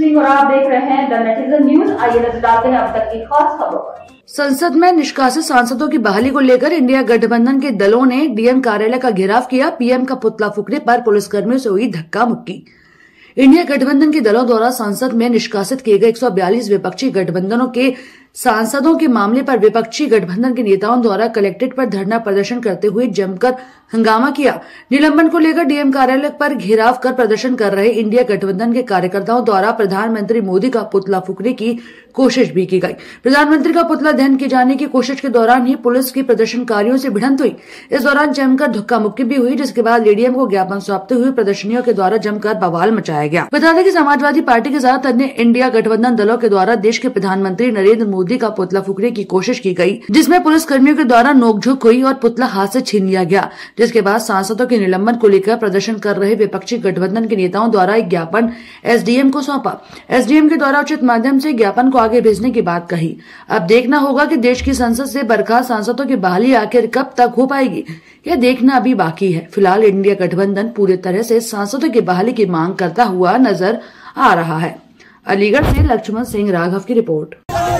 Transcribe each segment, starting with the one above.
सिंह और आप देख रहे हैं द नेटिजन न्यूज। आइए नजर डालते हैं अब तक की खास खबरों पर। संसद में निष्कासित सांसदों की बहाली को लेकर इंडिया गठबंधन के दलों ने डीएम कार्यालय का घेराव किया। पीएम का पुतला फूंकने पर पुलिसकर्मियों से हुई धक्का मुक्की। इंडिया गठबंधन के दलों द्वारा संसद में निष्कासित किए गए 142 विपक्षी गठबंधनों के सांसदों के मामले पर विपक्षी गठबंधन के नेताओं द्वारा कलेक्ट्रेट पर धरना प्रदर्शन करते हुए जमकर हंगामा किया। निलंबन को लेकर डीएम कार्यालय पर घेराव कर प्रदर्शन कर रहे इंडिया गठबंधन के कार्यकर्ताओं द्वारा प्रधानमंत्री मोदी का पुतला फूंकने की कोशिश भी की गई। प्रधानमंत्री का पुतला दहन किए जाने की कोशिश के दौरान ही पुलिस की प्रदर्शनकारियों से भिड़ंत हुई। इस दौरान जमकर धक्का मुक्की भी हुई, जिसके बाद एडीएम को ज्ञापन सौंपते हुए प्रदर्शनियों के द्वारा जमकर बवाल मचाया गया। बता दें कि समाजवादी पार्टी के साथ अन्य इंडिया गठबंधन दलों के द्वारा देश के प्रधानमंत्री नरेंद्र मोदी का पुतला फूंकने की कोशिश की गई, जिसमें पुलिसकर्मियों के द्वारा नोकझोंक हुई और पुतला हाथ से छीन लिया गया। जिसके बाद सांसदों के निलंबन को लेकर प्रदर्शन कर रहे विपक्षी गठबंधन के नेताओं द्वारा एक ज्ञापन एसडीएम को सौंपा। एसडीएम के द्वारा उचित माध्यम से ज्ञापन को आगे भेजने की बात कही। अब देखना होगा कि देश की संसद से बर्खास्त सांसदों की बहाली आखिर कब तक हो पाएगी, यह देखना अभी बाकी है। फिलहाल इंडिया गठबंधन पूरी तरह से सांसदों की बहाली की मांग करता हुआ नजर आ रहा है। अलीगढ़ से लक्ष्मण सिंह राघव की रिपोर्ट।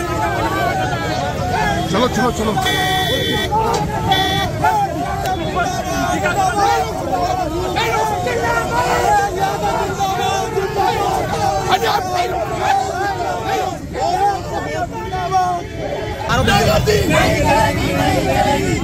चलो चलो चलो नहीं